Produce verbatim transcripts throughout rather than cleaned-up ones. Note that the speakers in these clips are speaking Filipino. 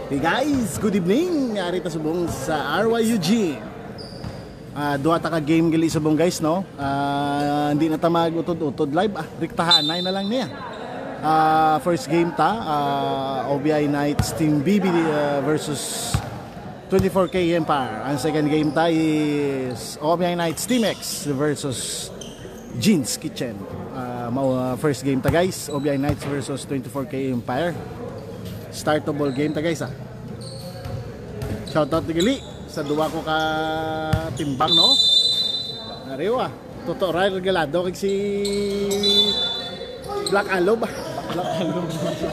Hey guys, good evening. Ari ta subong sa R Y U G. Uh, duha ta ka game gali subong guys no. Uh, hindi na ta magutod-utod live ah. Riktahan nay na lang niya. Uh, first game ta uh, O B I Knights Team B B uh, versus twenty-four K Empire. Ang second game ta is O B I Knights Team X versus Jeans Kitchen. Uh, uh, first game ta guys, O B I Knights versus twenty-four K Empire. Startable game ta guys ah. Shoutout gali sa duwa ko ka timbang no. Ariwa, totoo ra regalado kay si Black Aloe ba? Black Aloe.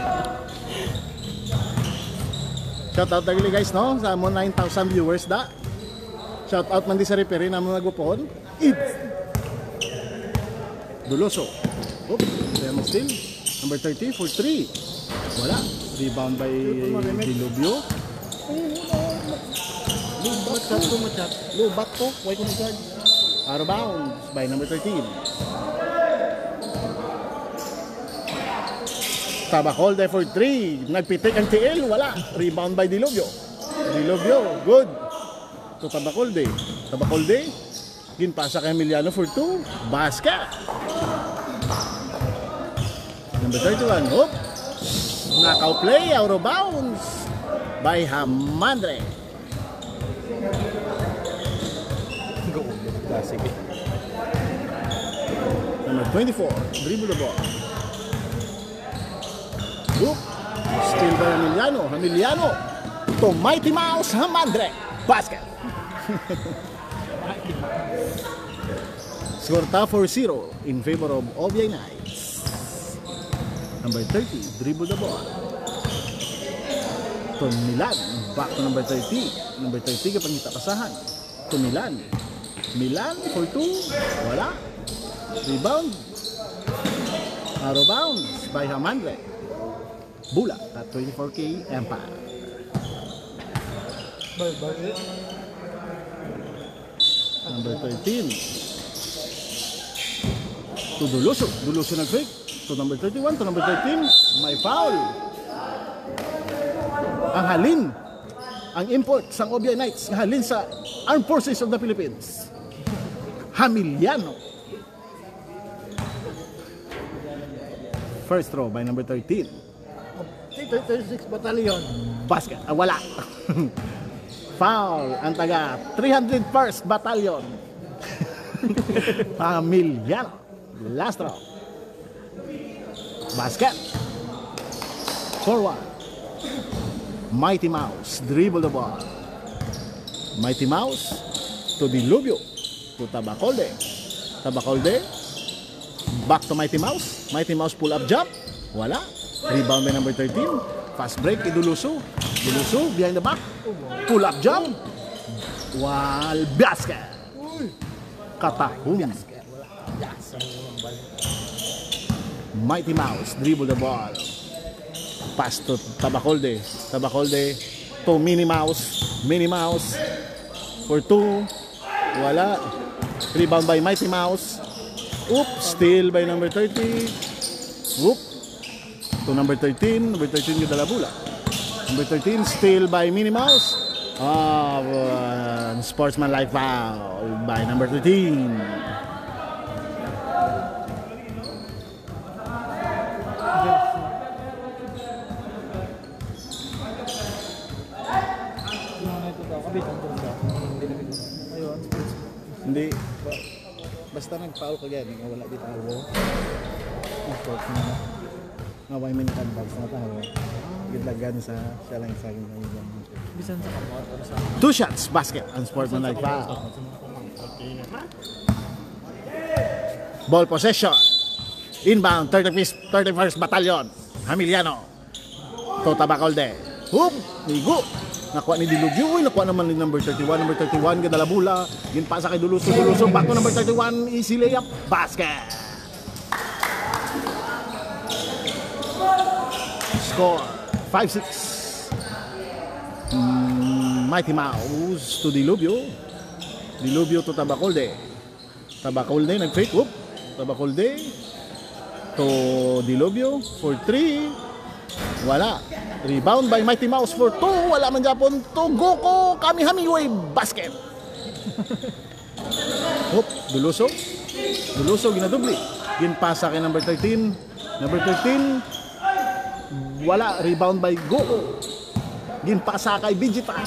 Shoutout gali guys no sa mo nine thousand viewers da. Shoutout man di sa referee na mga gupon. It's Duloso. Oop, demo still. Number thirty for three. Wala. Rebound by Dilubio. Lubat ka to machat. Lubat to. Why ko mag-guard? Out of bounds by number thirteen. Tabacolde for three. Nagpitik ang T L. Wala. Rebound by Dilubio. Dilubio. Good. To Tabacolde. Tabacolde. Ginpasa kay Emiliano for two. Basket. Number thirty-one. Oop. Knockout play, out of bounds by Hamandre. Go. Sige. Number twenty-four, dribble the ball. Oop. Still by Emiliano. Emiliano to Mighty Mouse Hamandre. Basket. Score ta four zero in favor of O B I Knights. Number thirty, dribble the ball. To Milan, back to number thirty. Number thirty, kapangita pasahan. To Milan. Milan for two. Wala. Rebound. Out of bounds by Hamandre. Bula at twenty-four K Empire. Number thirteen. To Duloso. Duloso nag-fake. To number thirty-one, to number thirteen, may foul. Ang halin, ang import sa O B I Knights, ang halin sa Armed Forces of the Philippines. Hamiliano. First throw by number thirteen. thirty-six Battalion. Basket, ah, wala. Foul, ang taga three hundred first Battalion. Hamiliano. Last throw. Basket. Forward. Mighty Mouse. Dribble the ball. Mighty Mouse to Dilubio. To Tabacolde. Tabacolde. Back to Mighty Mouse. Mighty Mouse pull up jump. Wala. Rebound by number thirteen. Fast break kay Duluso. Duluso behind the back. Pull up jump. Wal basket. Katahum. Mighty Mouse, dribble the ball. Pass to Tabacolde. Tabacolde to Minnie Mouse. Minnie Mouse for two. Wala. Rebound by Mighty Mouse. Oop, steal by number thirty. Oop. To number thirteen. Number thirteen yung Dalabula. Number thirteen, steal by Minnie Mouse. Ah, uh, sportsmanlike foul by number thirteen. Hindi. Basta nag-foul ka yan, wala dito ako. Import na. Ngaway min kan box na tayo. Gidlagan sa siya lang sa akin ngayon. Bisan sa kamot sa two shots basket and sportsmanlike foul. Ball possession. Inbound thirty-first Battalion. Hamiliano. To Tabacolde. Hoop, nigo. Nakuha ni Dilubio, nakuha naman ni number thirty-one, number thirty-one, Gadalabula, ginpasa kay Duluso, Duluso, back to number thirty-one, easy layup, basket. Score, five six. Mm, Mighty Mouse to Dilubio, Dilubio to Tabacolde, Tabacolde, nag-fake, whoop, Tabacolde to Dilubio for three, Wala. Rebound by Mighty Mouse for two. Wala man Japon. Tugoko Kamihamiway basket. Hop, Duluso. Duluso ginadubli. Ginpasa kay number thirteen. Number thirteen. Wala. Rebound by Goko. Ginpasa kay Vegeta.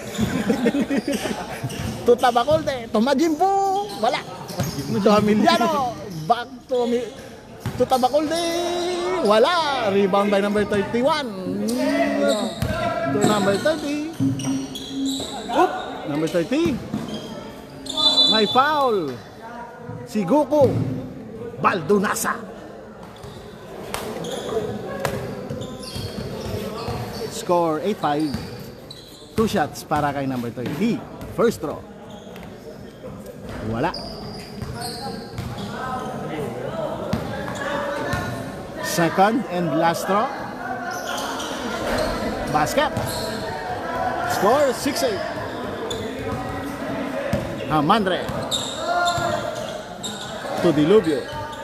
Tuta Bacolde. Tumajimpo. Wala. To Emiliano. Back to Tuta Bacolde. Wala. Rebound by number thirty-one. To number thirty. Oop. Number thirty. May foul. Si Goku Baldunasa. Score eight five. Two shots para kay number thirty. First throw. Wala. Second and last throw. Basket. Score six eight. Hamandre to Diluvio.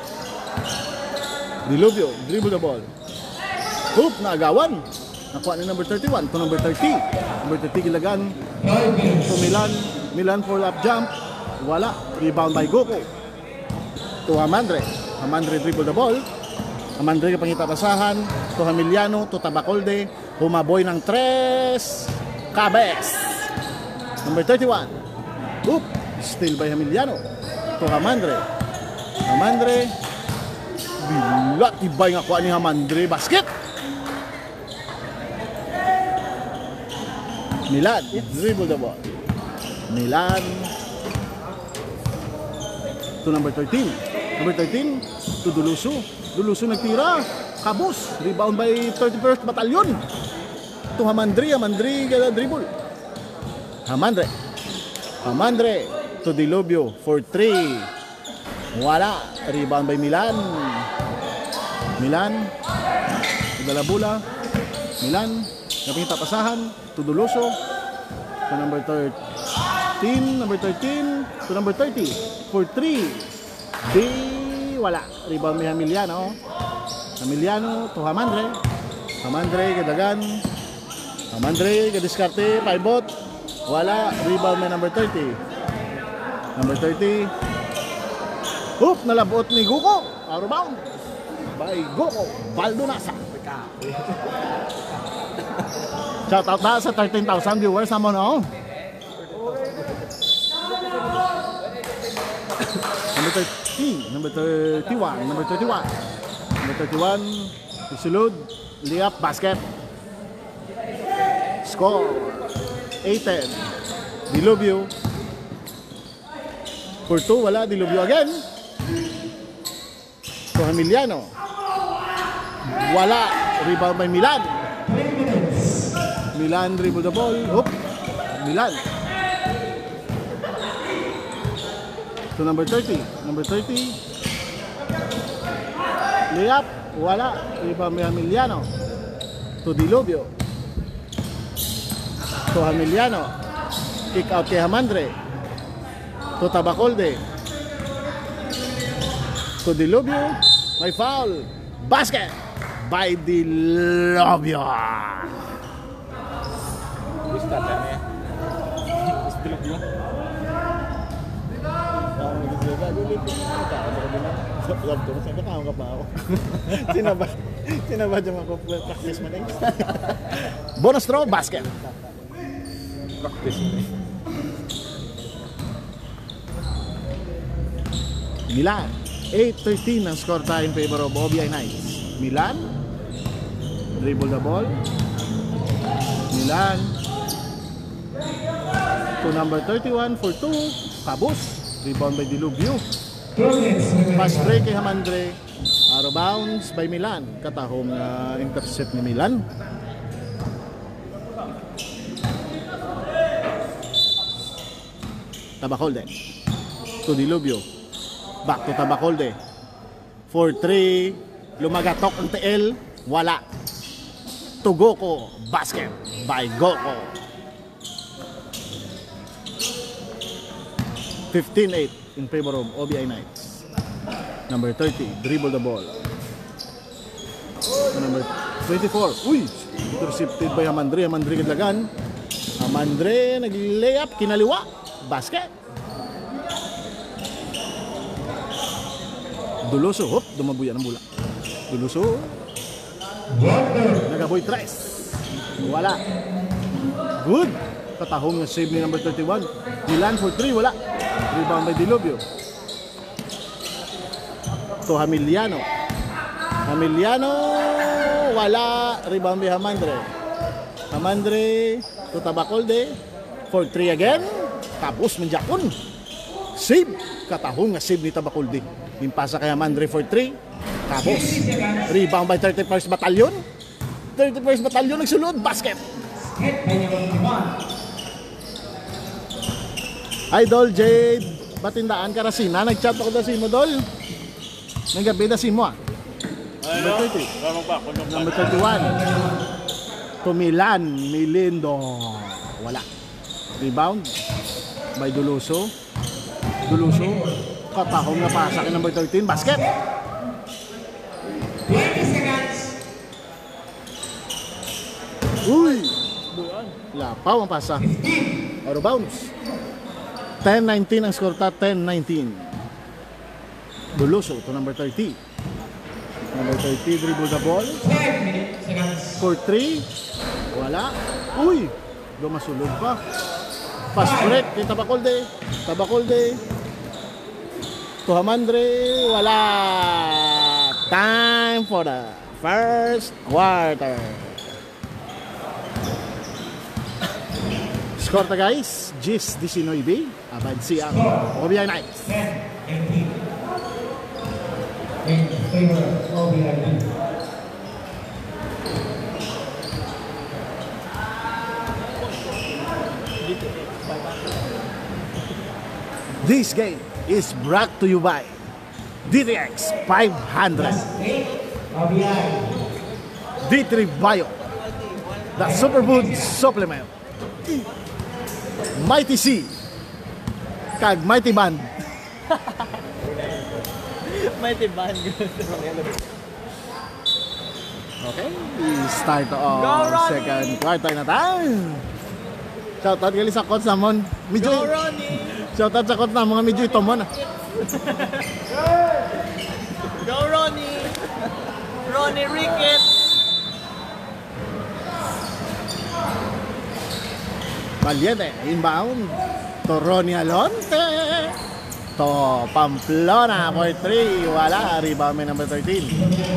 Diluvio dribble the ball. Hoop na agawan. Nakuha ni number thirty-one to number thirty. Number thirty gilagan to Milan. Milan for lap jump. Wala. Rebound by Goku to Hamandre. Hamandre dribble the ball. Hamandre pangita pasahan to Emiliano to Tabacolde. Humaboy ng tres. Cabez. Number thirty-one. Oop, still by Emiliano to Hamandre. Hamandre bilat ibay nga kuha ni Hamandre basket. Milan dribble the ball. Milan to number thirteen. Number thirteen to Duluso. Duluso nagtira. Kabus. Rebound by thirty-first Battalion to Hamandre. Hamandre gala dribble. Hamandre. Hamandre to Diluvio for three. Wala. Rebound by Milan. Milan. Dalabula. Milan. Napingita pasahan to Duluso. To number thirteen. Number thirteen to number thirty for three. Di. Wala. Rebound by Emiliano. Emiliano to Hamandre. Hamandre kadagan. Hamandre kadiskarte. Pivot. Wala. Rebound may number thirty. Number thirty. Hoop. Nalabot ni Goku. Out of bound. By Goku Baldunasa. Shout out na sa thirteen thousand viewers. Samo no? Number thirty. Number thirty-one. Number thirty-one. Number thirty-one. Isulod. Layup. Basket. Score eight ten. Diluvio for two. Wala. Diluvio again to Emiliano. Wala. Rebound by Milan. Milan dribble the ball. Oop. Milan to number thirty. Number thirty. Layup. Wala. Rebound by Emiliano to Diluvio. To Emiliano. Kick out kay Hamandre. To Tabacolde. To Diluvio. May foul. Basket by Diluvio. Gusto na niya. Gusto Diluvio. Sinabad. Sinabad yung ako practice mo na. Bonus throw. Basket. Practice mo na. Milan eight thirteen ang score tayo in favor of O B I Knights. Milan dribble the ball. Milan to number thirty-one for two. Kabus. Rebound by Diluvio. Pass break kay Hamandre. Out of bounds by Milan. Katahong uh, intercept ni Milan. Tabacolde to Diluvio. Back to Tabacolde for three. Lumagatok ang T L. Wala. To Goku. Basket by Goku. fifteen eight in favor of O B I Knights. Number thirty. Dribble the ball. To number twenty-four. Uy! Intercepted by Hamandre. Hamandre kadlagan. Hamandre nag-layup. Kinaliwa. Basket. Duloso. Hop! Dumabuya ng bola. Duloso. Nagaboy tres. Wala. Good. Katahong na save ni number thirty-one. Dilan for three. Wala. Rebound by Dilobio. To Hamiliano. Hamiliano. Wala. Rebound by Hamandre. Hamandre. To Tabacolde. For three again. Tapos manjakon. Save. Katahong na save ni Tabacolde. Impasa kay Hamandre for three. Tapos. Rebound by thirty-first Battalion. thirty-first Battalion nagsulod. Basket. Idol Jade. Batindaan Karasina. Nag-chat ako dasin mo, Dol. Nagabi dasin mo ah. Number thirty. Number thirty-one. To Milan. Milindo. Wala. Rebound by Duluso. Duluso. Katahong na pasa kay number thirteen. Basket. Uy! Lapaw ang pasa. Out of bounds. ten nineteen ang score ta. ten nineteen. Duluso to number thirty. Number thirty, dribble the ball. For three. Wala. Uy! Lumasulog pa. Fast break kay Tabacolde. Tabacolde. To Hamandre. Wala. Time for the first quarter. Score ta guys. Gis nineteen. Abad siyang O B I Knights. In favor of O B I B. This game is brought to you by D T X five hundred. O B I. D three Bio. The Superfood Supplement. Mighty C. Kag Mighty Band. Mighty band. Okay, we start Go, on Ronnie! second quarter na tayo. Shoutout gali sa coach namon. Medyo Go, Ronnie! shoutout sa coach na mga medyo ito mo na. Go, Ronnie! Ronnie Rickett! Valiente, inbound. To Ronnie Alonte. To Pamplona for three. Wala. Rebound may number thirteen.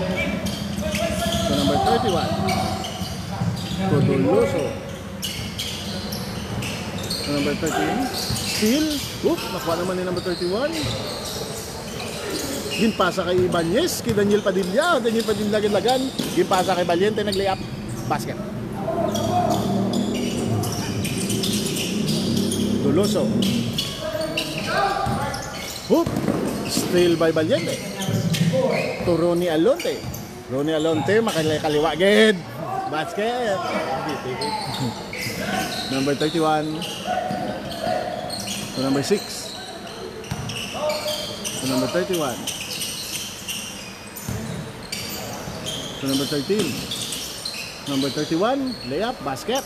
To number thirty-one. To Duluso. To number thirteen. Steal. Oop, nakuha naman ni number thirty-one. Ginpasa kay Ibanez, kay Daniel Padilla. Daniel Padilla gitlagan. Ginpasa kay Valiente, nag-layup. Basket. Duluso. Hoop. Steal by Valiente. To Ronnie Alonte. Ronnie Alonte, makakaliwa agad. Basket. Number thirty-one. To number six. To number thirty-one. To number thirteen. Number thirty-one. Layup. Basket.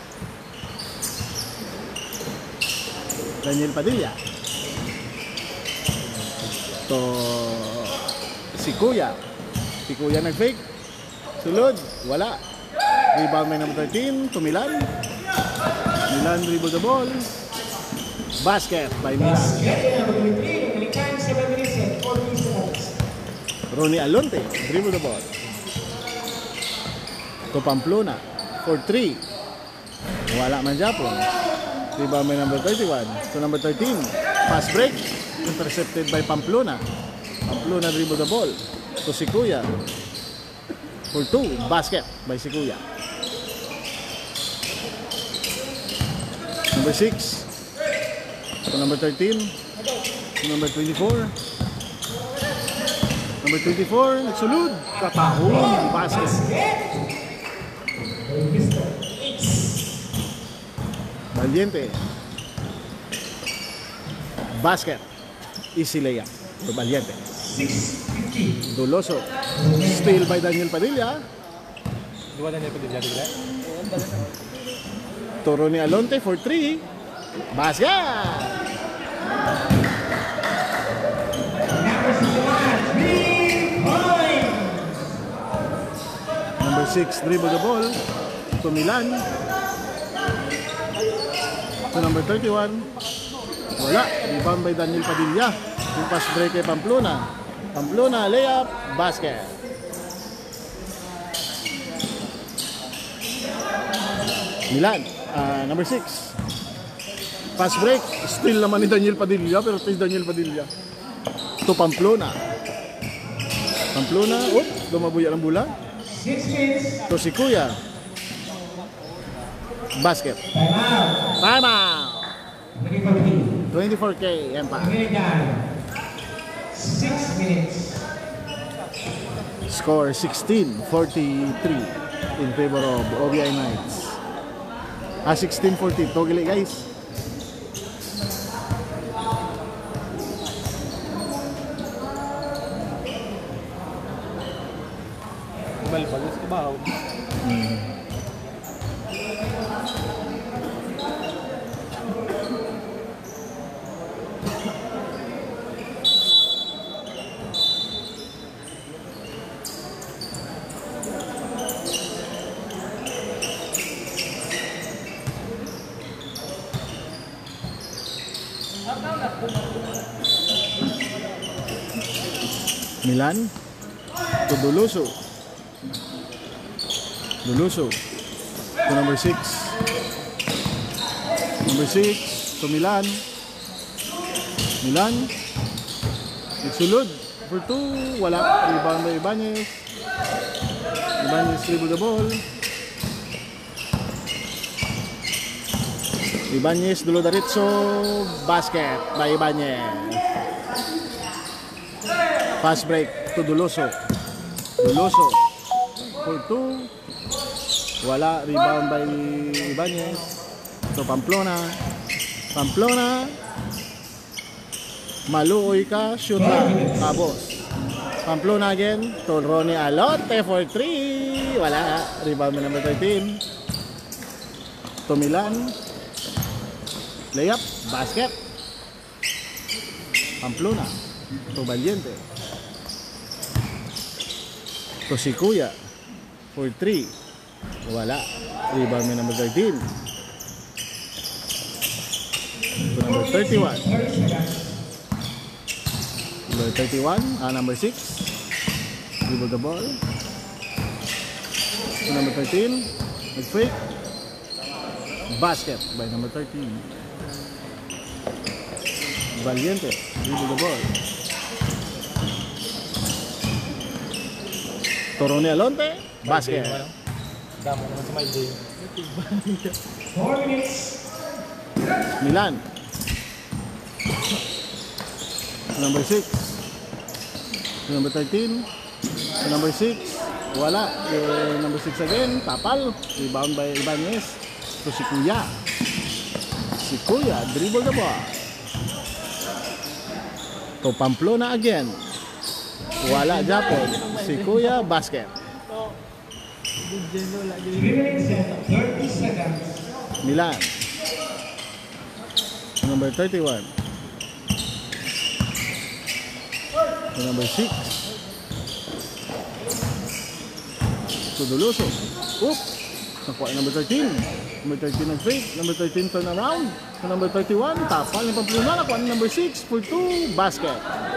Daniel Padilla. To si Kuya. Si Kuya nag-fake. Sulod. Wala. Rebound may number thirteen. To Milan. Milan dribble the ball. Basket by Milan. Ronnie Alonte dribble the ball. To Pamplona. For three. Wala man Japon. Rebound may number thirty-one. To number thirteen. Pass break. Intercepted by Pamplona. Pamplona dribble the ball. To si Kuya. For two. Basket by si Kuya. Number six. To number thirteen. To number twenty-four. Number twenty-four. Nagsulod. Katahong. Basket. Valiente. Basket. Easy layup for Valiente. Doloso. Steal by Daniel Padilla. Dua na niya ko din dyan, diba? Turo ni Alonte for three. Basket! Number six, dribble the ball to Milan. To number thirty-one. Wala. Rebound by Daniel Padilla. Yung pass break kay Pamplona. Pamplona, layup, basket. Milan, uh, number six. Pass break. Still naman ni Daniel Padilla, pero ito Daniel Padilla. To Pamplona. Pamplona, oh, lumabuya ng bola. To si Kuya. Basket. Time out. twenty-four K, yan pa. six minutes. Score sixteen forty-three in favor of O B I Knights. Ah, sixteen forty. Togili guys. Bal-balos ka ba? Hmm. Milan to Duluso. Duluso to number six. Number six to Milan. Milan. Nagsulod for two. Wala. Rebound by Ibanez. Ibanez dribble the ball. Ibanez dulo daritso. Basket by Ibanez. Pass break to Duluso. Duluso for two. Wala. Rebound by Ibanez. To Pamplona. Pamplona. Maluoy ka. Shoot lang. Tapos. Pamplona again. To Ronnie Alonte for three. Wala. Rebound by number thirteen. To Milan. Layup. Basket. Pamplona. To Valiente. To si Kuya for three. Wala. Rebound by number thirteen. To number thirty-one. Number thirty-one. Ah, number six. Dribble the ball. To number thirteen. Nag-fake. Basket by number thirteen. Valiente. Dribble the ball. Torone Alonte, basket. Damo naman sa my day. Four minutes. Milan. Number six. Number thirteen. Number six. Wala. Uh, number six again. Tapal. Rebound by Ibanez. To si Kuya. Si Kuya. Dribble the ball. To Pamplona again. Wala Japon. Si Kuya, basket. Three minutes and thirty seconds. Milan. Number thirty-one. Number six. To Duluso. Oop. Nakuha number thirteen. Number thirteen ng fake. Number thirteen turn around. To number thirty-one. Tapal ng Pamplona. Nakuha number six. For two. Basket.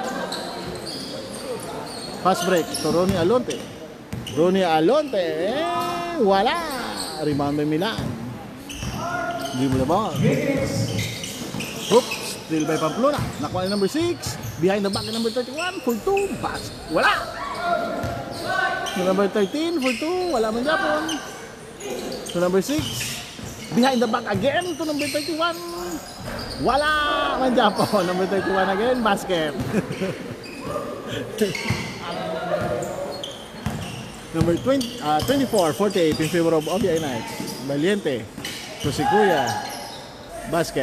Fast break to Ronnie Alonte. Ronnie Alonte, eh, wala. Rebound by Milan. Dribble the ball. Oops, still by Pamplona. Nakuha number six. Behind the back number thirty-one. For two. Pass. Wala. To number thirteen. For two. Wala man Japon. To number six. Behind the back again. To number thirty-one. Wala man Japon. Number thirty-one again. Basket. Number twenty, uh, twenty-four forty-eight in favor of O B I Knights. Valiente to si Kuya. Basket.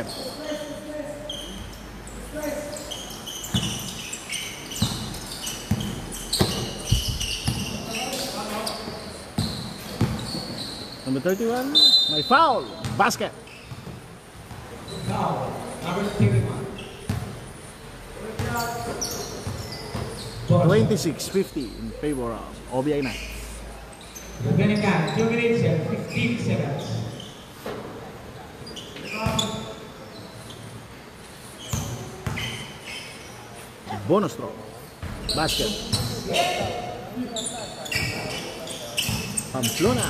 Number thirty-one, may foul. Basket. Foul. Number thirty-one. Bonus. twenty-six fifty in favor of O B I Knights. Remaining time, two minutes and fifteen seconds. Bonus throw. Basket. Pamplona.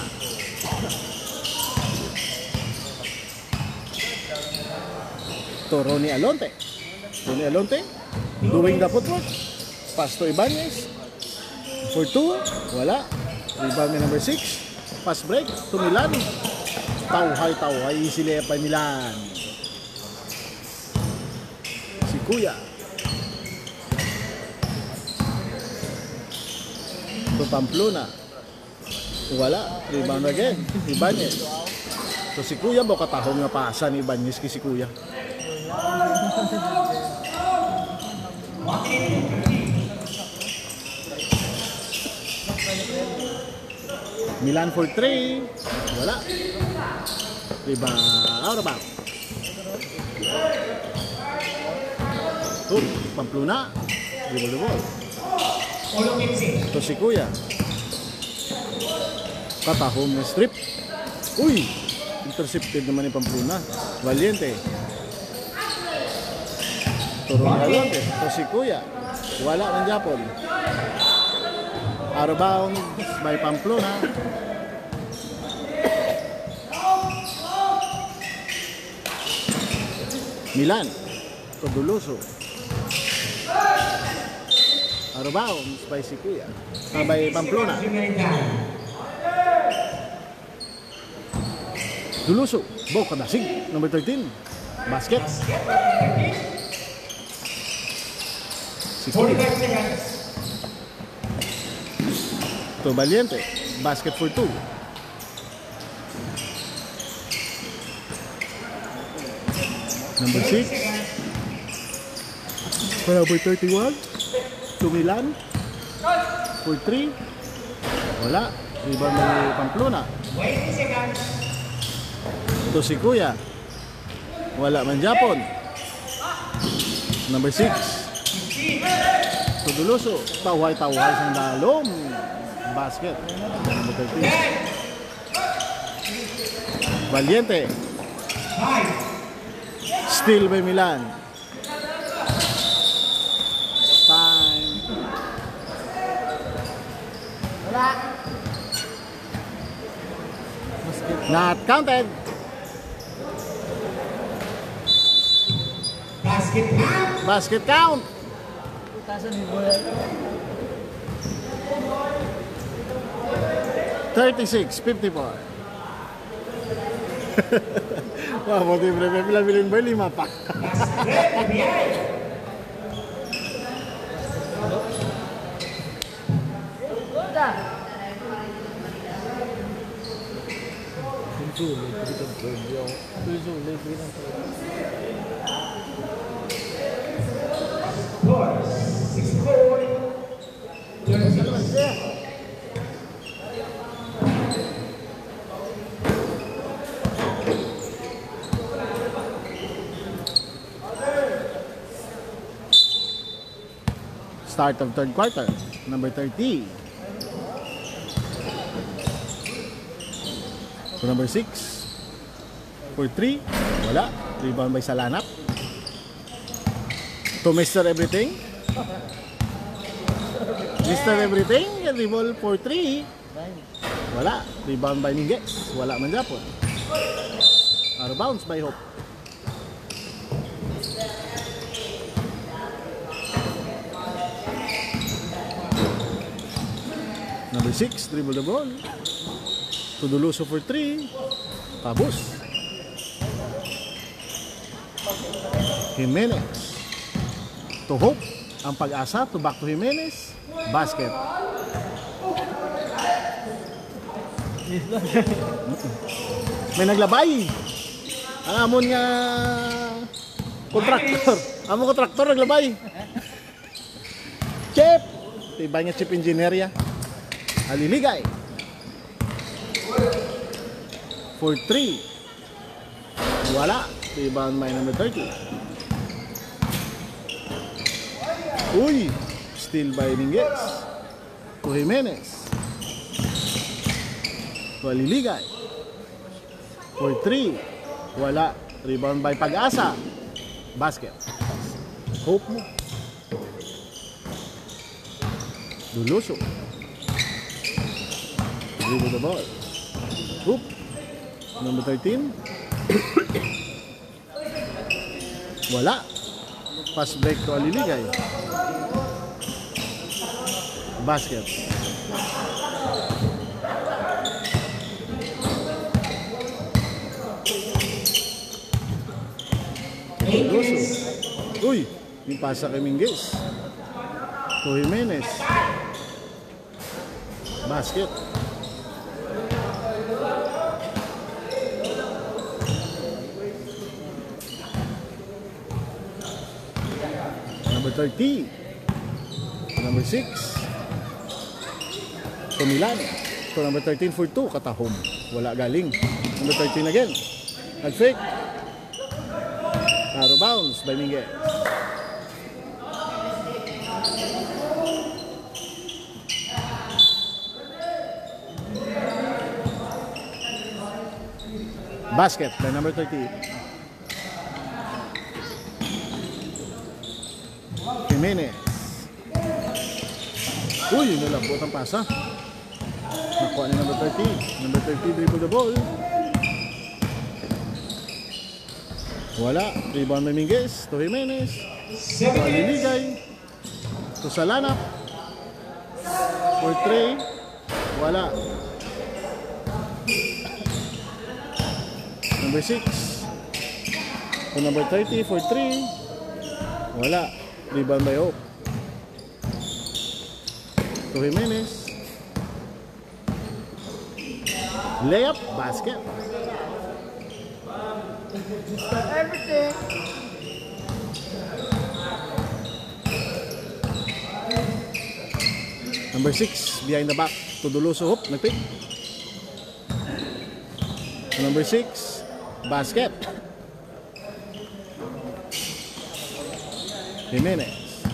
To Ronnie Alonte. Ronnie Alonte doing the footwork. Pass to Ibanez. For two. Wala. Rebound ni number six. Pass break to Milan. Tauhay, tauhay. Easily pa Milan. Si Kuya. To Pamplona. Wala. Rebound again. Ibanez. So si Kuya mo katahong nga pasa ni Ibanez ki si Kuya. Milan for three. Wala. Rebound. Out of bounds. To Pamplona. Dribble the ball. To si Kuya. Katahong na strip. Uy! Intercepted naman ni Pamplona. Valiente. Turong Alonte. To si Kuya. Wala ng Japon. Out of bounds by Pamplona. Milan. Coduloso. Out of bounds by si Kuya. Ah, by Pamplona. Duluso. Boca Dasig. Number thirteen. Basket. Si Kuya. To Valiente. Basket for two. Number six. For number thirty-one. To Milan. For three. Wala. Rebound ni Pamplona. To si Kuya. Wala man Japon. Number six. To Duluso. Tawhay-tawhay sang dalom. Basket. Number thirteen. Valiente. Still by Milan. Time. Not counted. Basket count. Basket count. thirty-six fifty-four. Wah, mau di berapa bilangin beli lima pak. Four, six, four, thirty-six. Start of third quarter. Number thirty. To number six. For three. Wala. Rebound by Salanap. To Mister Everything. Mister Everything. Dribble for three. Wala. Rebound by Minguez. Wala man Japon. Out of bounds by Hope. Number six, dribble the ball. To Duluso for three. Tabus. Jimenez. To Hope. Ang pag-asa. To back to Jimenez. Basket. May naglabay. Ang amon nga kontraktor. Amon kontraktor naglabay. Chip. Tibay nga chip engineer ya. Aliligay. for three. Wala. Rebound by number thirty. Uy! Steal by Minguez. To Jimenez. To Aliligay. For three. Wala. Rebound by Pag-asa. Basket. Hope mo. Duloso. Dribble the ball. Hoop. Number thirteen. Wala. Pass break to Aliligay. Basket. Duloso. Uy! Yung pasa kay Minguez. To Jimenez. Basket. Number thirty. Number six. To Milan. To number thirteen for two. Katahom. Wala galing. Number thirteen again. Nag-fake. Out of bounds by Minguez. Basket by number thirty. Jimenez. Uy, nalabot ang pasa. Nakuha ni number thirty. Number thirty dribble the ball. Wala. Rebound by Minguez. To Jimenez. To Aliligay. To Salanap. For three. Wala. Number six. To number thirty for three. Wala. Rebound by Hope. To Jimenez. Layup. Basket. Everything. Number six. Behind the back. To Duloso. Hope. Nag-pick. Number six. Basket. Jimenez.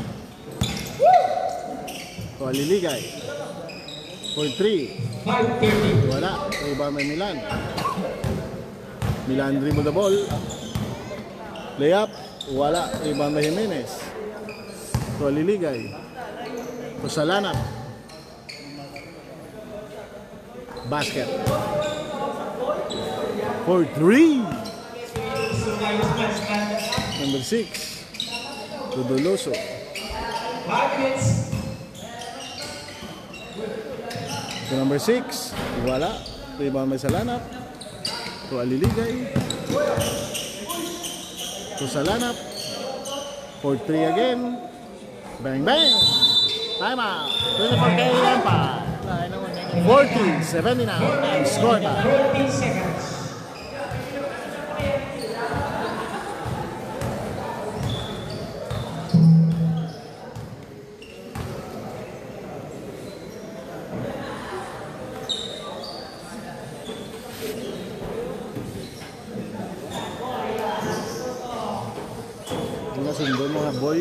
To Aliligay. For three. five thirty. Wala. Rebound by Milan. Milan dribble the ball. Layup. Wala. Rebound by Jimenez. To Aliligay. To Salanap. Basket. For three. Number six. To Duloso. Five minutes. To number six. Wala. Rebound by Salanap. To Aliligay. To Salanap. For three again. Bang bang. Time out. twenty-four K Empire. forty seventy-nine. And score time. fourteen seconds. Sundo mga boy.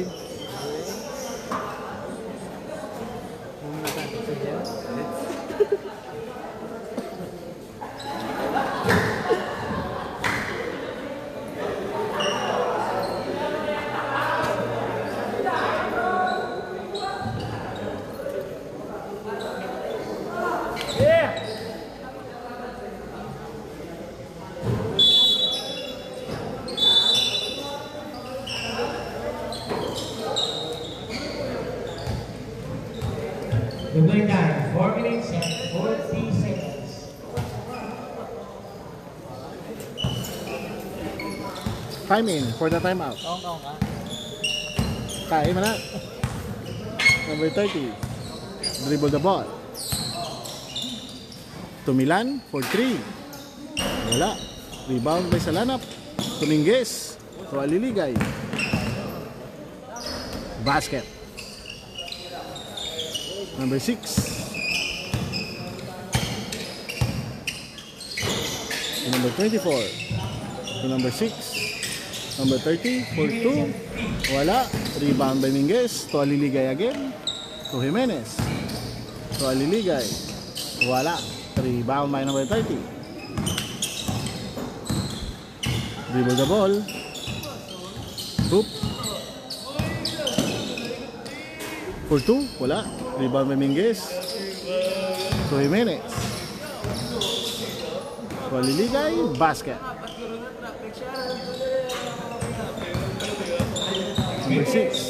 The winning time, four minutes and forty seconds. Time in for the timeout. Kain mo na. Number thirty. Dribble the ball. To Milan for three. Wala. Rebound by Salanap. To Minguez. To Aliligay. Basket. Number six. number twenty-four. To number six. Number thirty for two. Wala. Rebound by Minguez. To Aliligay again. To Jimenez. To Aliligay. Wala. Rebound by number thirty. Dribble the ball. Hoop. For two. Wala. Rebound by Minguez. To Jimenez. To Aliligay. Basket. Number six.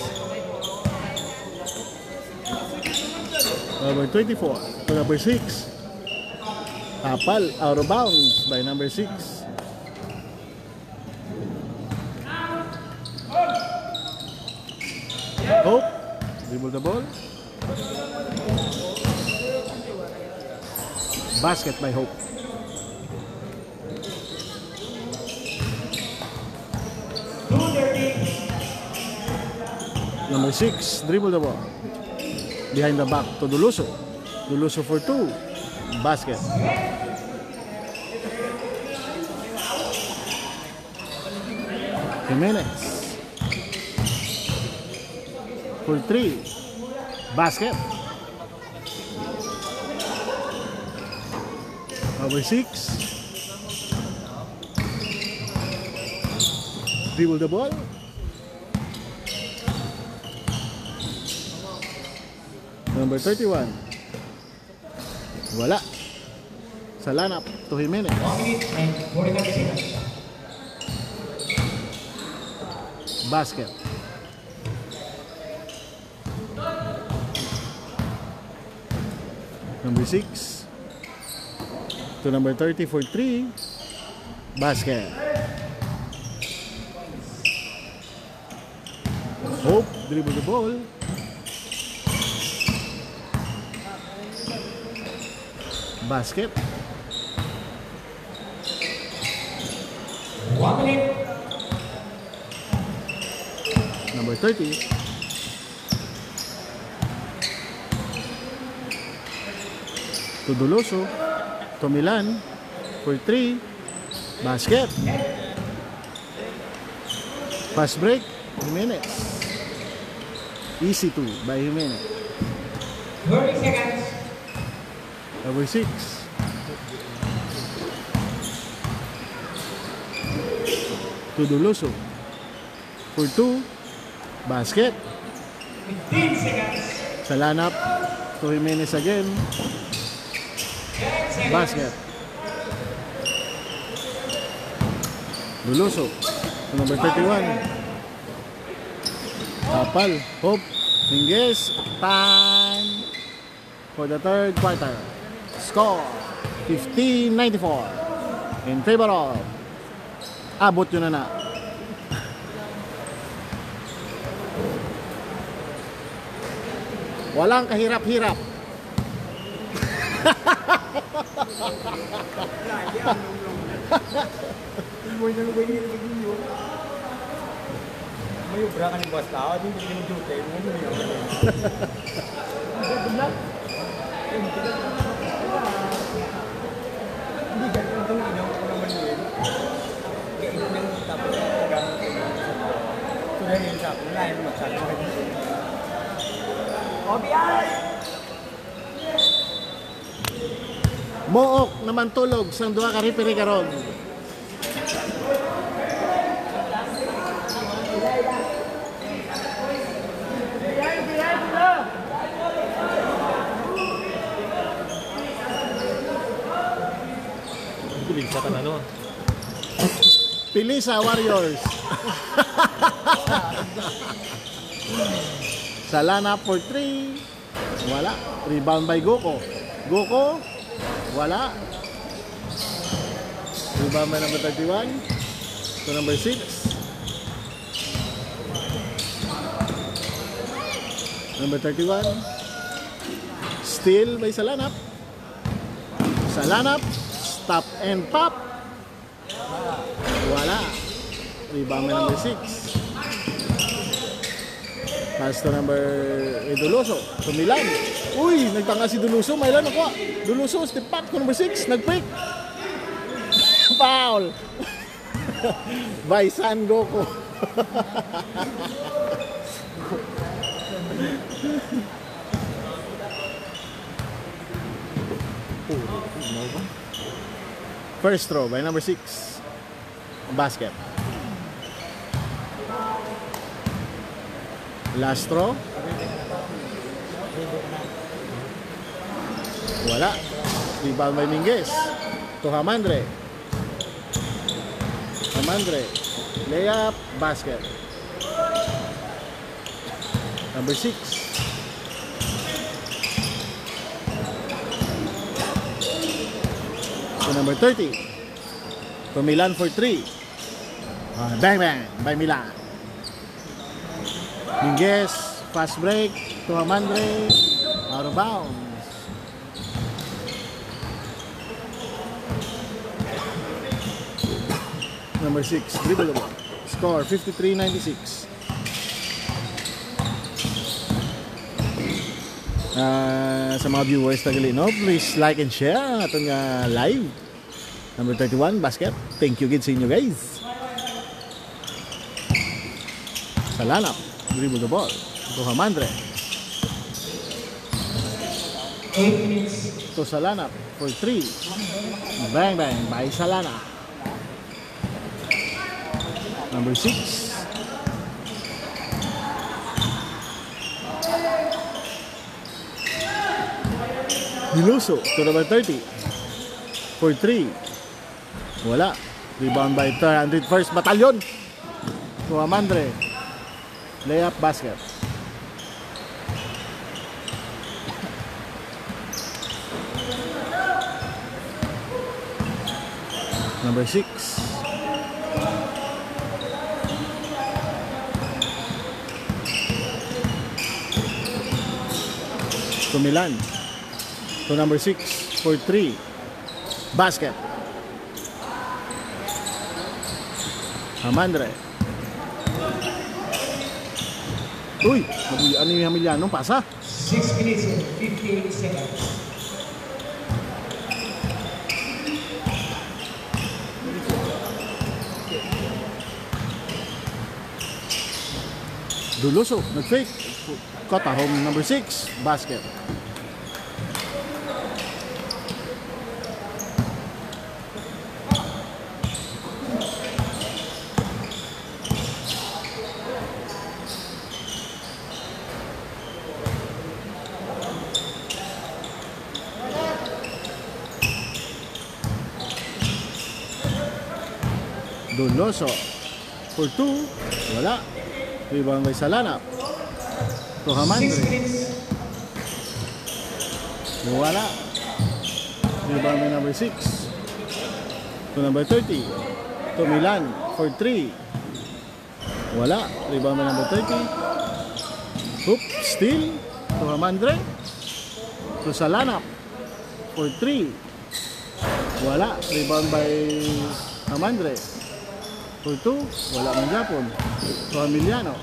Number twenty-four. To number six. Tapal. Out of bounds by number six. Hope. Dribble the ball. Basket by Hope. Number six, dribble the ball. Behind the back to Duluso. Duluso for two. Basket. Jimenez. For three. Basket. Number six. Dribble the ball. Number thirty-one. Wala. Sa lineup to Jimenez. one minute and forty-five seconds. Basket. Number six. To number thirty for three. Basket. Hope. Dribble the ball. Basket. One minute. Number thirty. To Duluso. To Milan. For three. Basket. Fast break. Jimenez. Easy two by Jimenez. thirty seconds. Number six. To Duluso. For two. Basket. fifteen seconds. Sa lineup. To Jimenez again. ten seconds. Basket. Duluso. To number thirty-one. Tapal. Hope. Minguez. Time for the third quarter. Score fifteen ninety-four in favor of abot yun na na. Walang kahirap-hirap. May ubra ka ng boss tao, di mo ginudute, mo mo yun. Hindi, ganito na itong inaw ko naman yun. Kaya ito nang tapos na gamit ko yun. Ito na yun sa akin, wala yung magsano ka dito. O, B I! Mook naman tulog sang duha ka referee karon. Sa kanano. Pili sa Warriors. Sa lineup for three. Wala. Rebound by Goko. Goko. Wala. Rebound by number thirty-one. To number six. Number thirty-one. Steal by sa lineup. Sa lineup. Stop and pop. Wala. Rebound by number six. Pass to number eh, Duluso. To Milan. Uy, nagtanga si Duluso. Milan ako. Duluso, step back to number six. Nag-break. Foul! By San Goku. First throw by number six. Basket. Last throw. Wala. Rebound by Minguez. To Hamandre. Hamandre. Layup. Basket. Number six. To number thirty. To Milan for three. Uh, bang bang by Milan. Minguez. Fast break. To Hamandre. Out of bounds. Number six, dribble the ball. Score fifty-three ninety-six. Uh, sa mga viewers tagali, no? Please like and share ang atong uh, live. Number thirty-one, basket. Thank you gid sa inyo guys. Salanap, dribble the ball. To Hamandre. Eight minutes. To Salanap for three. Bang bang by Salanap. Number six. Diluso to number thirty. For three. Wala. Rebound by three hundred first Battalion. To Hamandre. Layup basket. Number six. To Milan. To number six for three. Basket. Hamandre. Uy, ano yung Hamiliano? Pasa. Six minutes and fifty-eight seconds. Duloso, nag-fake. Kota home number six. Basket. Duloso for two. Wala. Rebound by Salanap. To Hamandre. Wala. Rebound by number six. To number thirty. To Milan for three. Wala. Rebound by number thirty. Hoop. Steal. To Hamandre. To Salanap for three. Wala. Rebound by Hamandre. For two, wala man Japon. To Emiliano.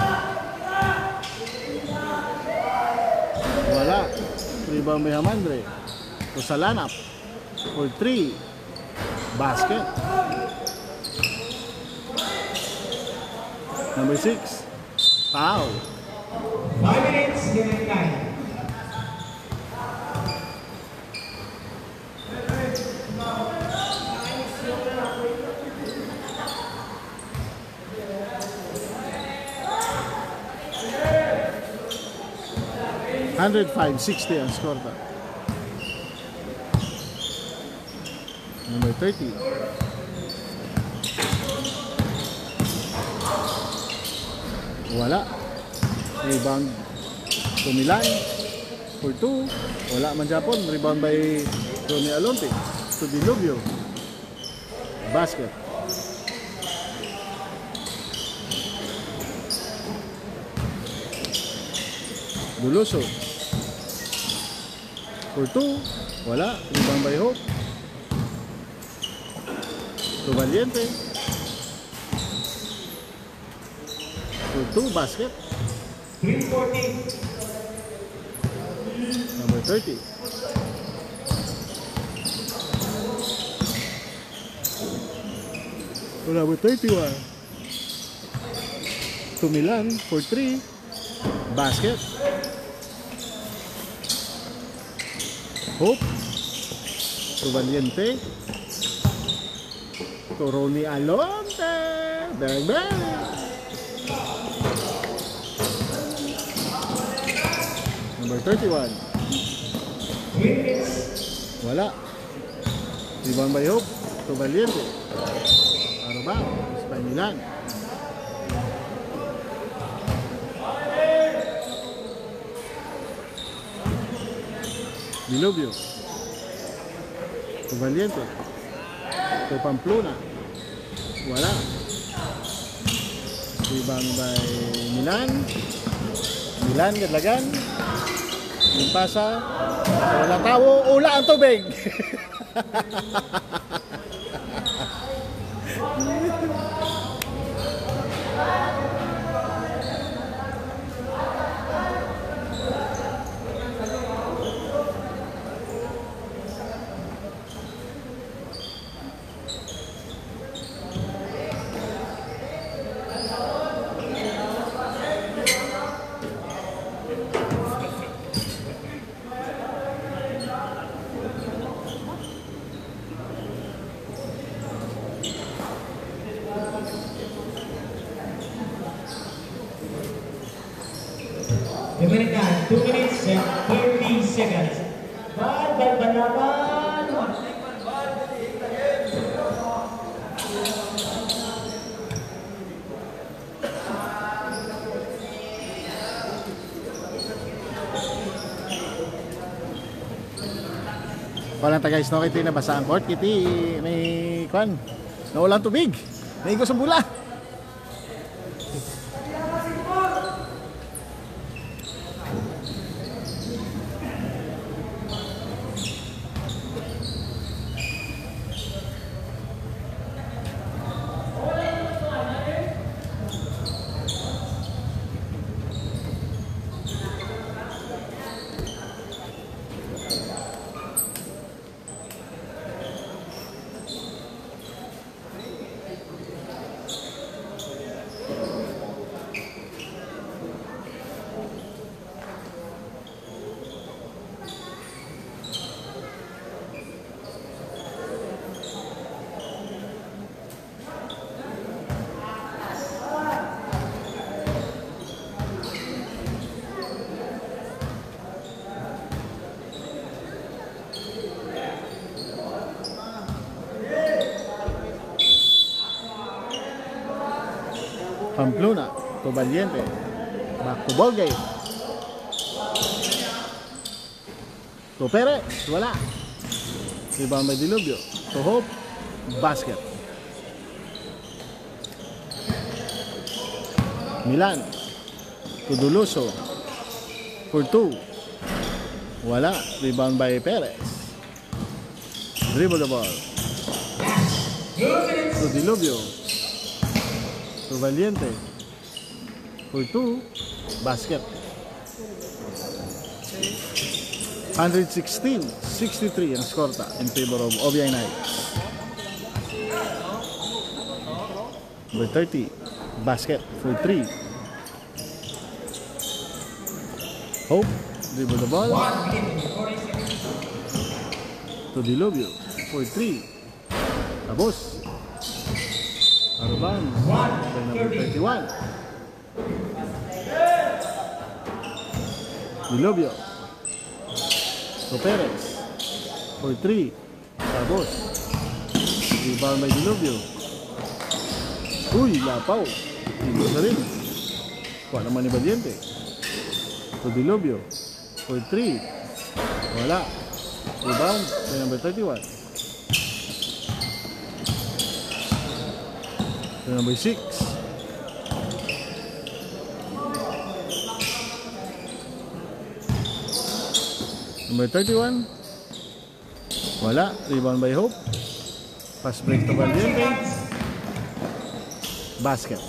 Wala. Rebound by Hamandre. To Salanap. For three. Basket. Number six. Foul. Five minutes and nine. one oh five sixty ang score ta. Number thirty. Wala. Rebound to Milan for two. Wala man Japon. Rebound by Tony Alonte to Diluvio. Basket. Duloso for two. Wala. Rebound by Hope to Valiente for two. Basket. three forty. Number thirty. Number thirty-one. To Milan for three. Basket. Hope. To Valiente. To Ronnie Alonte. Bang bang. Number thirty-one. Wala. Rebound by Hope. To Valiente. Arba. Spy Milan. Diluvio. To Valiente. To Pamplona. Wala. Rebound by Milan. Milan Gadlagan. Yung pasa. Walang tao. Ula ang tubig. Dominican, two minutes and thirty seconds. Bal, bal, balaban. Walang ta guys, no? Kiti nabasa ang court. Kiti may kwan. Nawalan tubig. Naigos ang bula. Pamplona to Valiente. Back to ball game. To Perez. Wala. Rebound by Diluvio. To Hope. Basket. Milan. To Duluso. For two. Wala. Rebound by Perez. Dribble the ball. To Diluvio. To Valiente. For two. Basket. one sixteen sixty-three ang skorta in favor of O B I Knights. Number thirty. Basket. For three. Hope. Dribble the ball. To Diluvio. For three. Tapos. Arban. By number thirty-one. Diluvio. To Perez. For three. Tapos. Rebound by Diluvio. Uy, lapaw. Hindi na rin. Kuha naman ni Valiente. To Diluvio. For three. Wala. Rebound by number thirty-one. To number six. Number thirty-one. Wala. Rebound by Hope. Pass break to Valiente. Basket.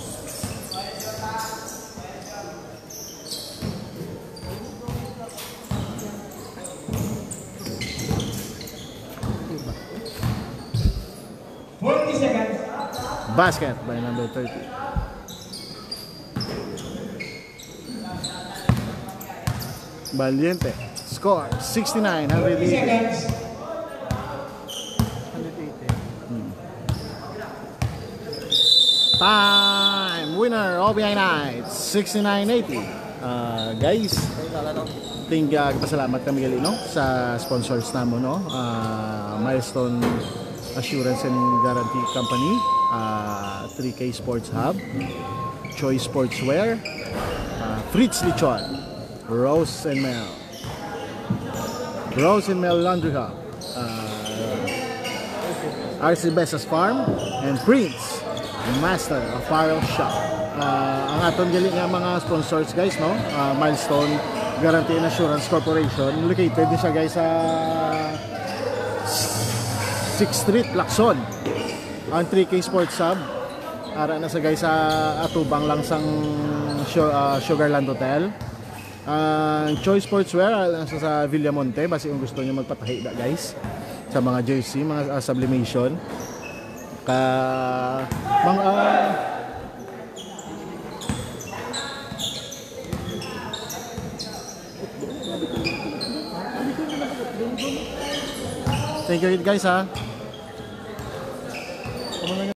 forty seconds. basket by number thirty. Valiente. Score sixty-nine thirty eighty. seconds. Time winner O B I Knights sixty-nine eighty. Uh, guys, ting uh, pasalamat kami gali no sa sponsors namo no. Uh, Milestone Assurance and Guarantee Company, uh, three K Sports Hub, Choice Sportswear, uh, Fritz Lichon, Rose and Mel, Rose and Mel Laundry Hub, uh, R C Besas Farm, and Prince Master Apparel Shop. Uh, ang aton gali nga mga sponsors guys no, uh, Milestone Guarantee and Assurance Corporation, located din siya guys sa sixth Street, Lacson. Ang three K Sports Hub ara na sa guys sa atubang lang sang uh, Sugarland Hotel. Ang uh, Choice Sportswear ara sa, sa Villamonte basi kung gusto niyo magpatahi da guys sa mga jersey, mga uh, sublimation ka mga uh, thank you guys ha.